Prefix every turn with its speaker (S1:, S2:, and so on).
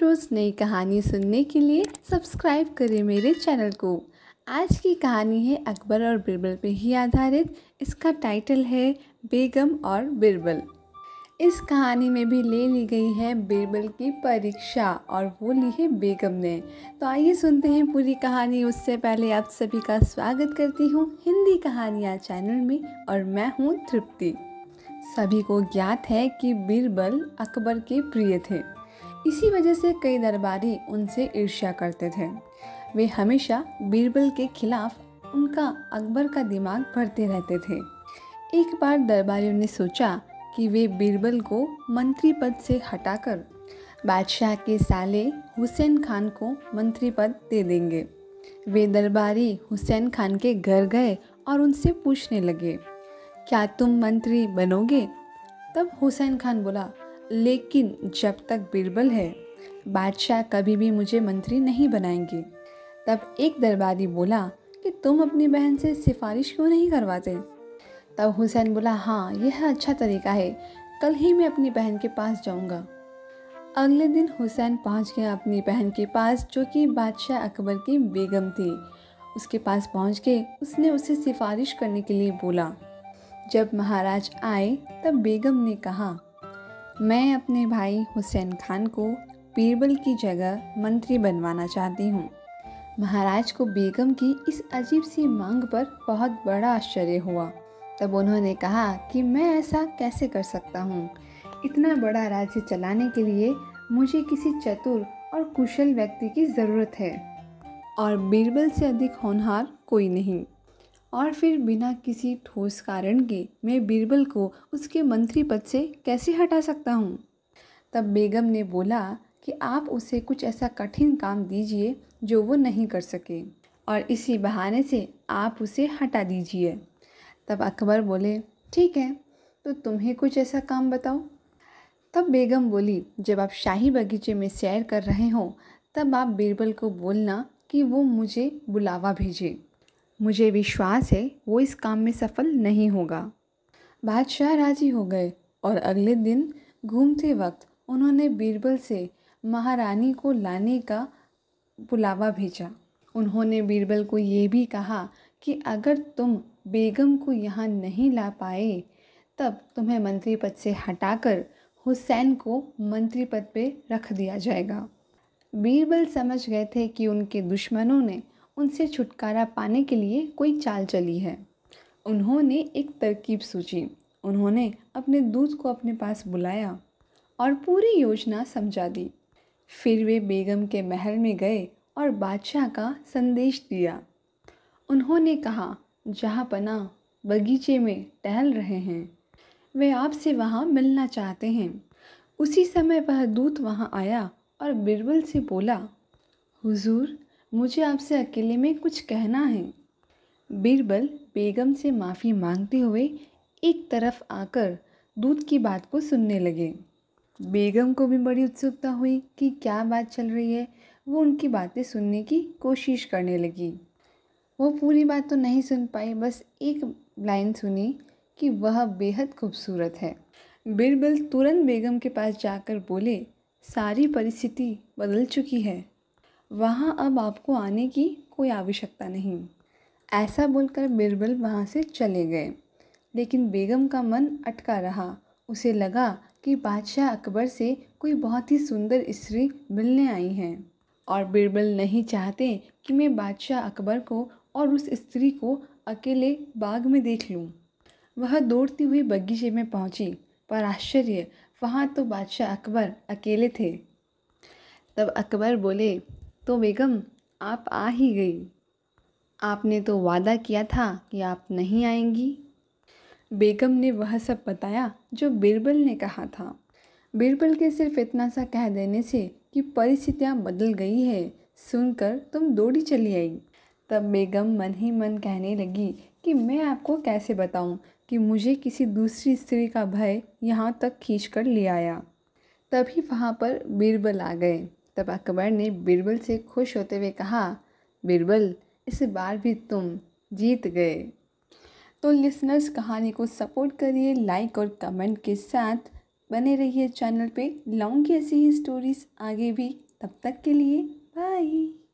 S1: रोज़ नई कहानी सुनने के लिए सब्सक्राइब करें मेरे चैनल को। आज की कहानी है अकबर और बीरबल पे ही आधारित। इसका टाइटल है बेगम और बीरबल। इस कहानी में भी ले ली गई है बीरबल की परीक्षा और वो ली है बेगम ने। तो आइए सुनते हैं पूरी कहानी। उससे पहले आप सभी का स्वागत करती हूँ हिंदी कहानियाँ चैनल में और मैं हूँ तृप्ति। सभी को ज्ञात है कि बीरबल अकबर के प्रिय थे। इसी वजह से कई दरबारी उनसे ईर्ष्या करते थे। वे हमेशा बीरबल के खिलाफ उनका अकबर का दिमाग भरते रहते थे। एक बार दरबारियों ने सोचा कि वे बीरबल को मंत्री पद से हटाकर बादशाह के साले हुसैन खान को मंत्री पद दे देंगे। वे दरबारी हुसैन खान के घर गए और उनसे पूछने लगे, क्या तुम मंत्री बनोगे? तब हुसैन खान बोला, लेकिन जब तक बीरबल है बादशाह कभी भी मुझे मंत्री नहीं बनाएंगे। तब एक दरबारी बोला कि तुम अपनी बहन से सिफारिश क्यों नहीं करवाते? तब हुसैन बोला, हाँ यह अच्छा तरीका है, कल ही मैं अपनी बहन के पास जाऊंगा। अगले दिन हुसैन पहुंच गया अपनी बहन के पास, जो कि बादशाह अकबर की बेगम थी। उसके पास पहुंच के उसने उसे सिफारिश करने के लिए बोला। जब महाराज आए तब बेगम ने कहा, मैं अपने भाई हुसैन खान को बीरबल की जगह मंत्री बनवाना चाहती हूँ। महाराज को बेगम की इस अजीब सी मांग पर बहुत बड़ा आश्चर्य हुआ। तब उन्होंने कहा कि मैं ऐसा कैसे कर सकता हूँ? इतना बड़ा राज्य चलाने के लिए मुझे किसी चतुर और कुशल व्यक्ति की ज़रूरत है और बीरबल से अधिक होनहार कोई नहीं। और फिर बिना किसी ठोस कारण के मैं बीरबल को उसके मंत्री पद से कैसे हटा सकता हूँ? तब बेगम ने बोला कि आप उसे कुछ ऐसा कठिन काम दीजिए जो वो नहीं कर सके और इसी बहाने से आप उसे हटा दीजिए। तब अकबर बोले, ठीक है, तो तुम्हें कुछ ऐसा काम बताओ। तब बेगम बोली, जब आप शाही बगीचे में सैर कर रहे हो तब आप बीरबल को बोलना कि वो मुझे बुलावा भेजे। मुझे विश्वास है वो इस काम में सफल नहीं होगा। बादशाह राजी हो गए और अगले दिन घूमते वक्त उन्होंने बीरबल से महारानी को लाने का बुलावा भेजा। उन्होंने बीरबल को ये भी कहा कि अगर तुम बेगम को यहाँ नहीं ला पाए तब तुम्हें मंत्री पद से हटाकर हुसैन को मंत्री पद पे रख दिया जाएगा। बीरबल समझ गए थे कि उनके दुश्मनों ने उनसे छुटकारा पाने के लिए कोई चाल चली है। उन्होंने एक तरकीब सोची। उन्होंने अपने दूत को अपने पास बुलाया और पूरी योजना समझा दी। फिर वे बेगम के महल में गए और बादशाह का संदेश दिया। उन्होंने कहा, जहाँ पना बगीचे में टहल रहे हैं, वे आपसे वहाँ मिलना चाहते हैं। उसी समय वह दूत वहाँ आया और बीरबल से बोला, हुजूर, मुझे आपसे अकेले में कुछ कहना है। बीरबल बेगम से माफ़ी मांगते हुए एक तरफ आकर दूत की बात को सुनने लगे। बेगम को भी बड़ी उत्सुकता हुई कि क्या बात चल रही है। वो उनकी बातें सुनने की कोशिश करने लगी। वो पूरी बात तो नहीं सुन पाई, बस एक लाइन सुनी कि वह बेहद खूबसूरत है। बीरबल तुरंत बेगम के पास जाकर बोले, सारी परिस्थिति बदल चुकी है, वहाँ अब आपको आने की कोई आवश्यकता नहीं। ऐसा बोलकर बीरबल वहाँ से चले गए। लेकिन बेगम का मन अटका रहा। उसे लगा कि बादशाह अकबर से कोई बहुत ही सुंदर स्त्री मिलने आई हैं और बीरबल नहीं चाहते कि मैं बादशाह अकबर को और उस स्त्री को अकेले बाग में देख लूँ। वह दौड़ती हुई बगीचे में पहुँची, पर आश्चर्य, वहाँ तो बादशाह अकबर अकेले थे। तब अकबर बोले, तो बेगम, आप आ ही गई। आपने तो वादा किया था कि आप नहीं आएंगी। बेगम ने वह सब बताया जो बीरबल ने कहा था। बीरबल के सिर्फ इतना सा कह देने से कि परिस्थितियाँ बदल गई है सुनकर तुम दौड़ी चली आई। तब बेगम मन ही मन कहने लगी कि मैं आपको कैसे बताऊं कि मुझे किसी दूसरी स्त्री का भय यहाँ तक खींच कर ले आया। तभी वहाँ पर बीरबल आ गए। तब अकबर ने बीरबल से खुश होते हुए कहा, बीरबल, इस बार भी तुम जीत गए। तो लिसनर्स, कहानी को सपोर्ट करिए लाइक और कमेंट के साथ। बने रहिए चैनल पे, लाऊंगी ऐसी ही स्टोरीज़ आगे भी। तब तक के लिए बाय।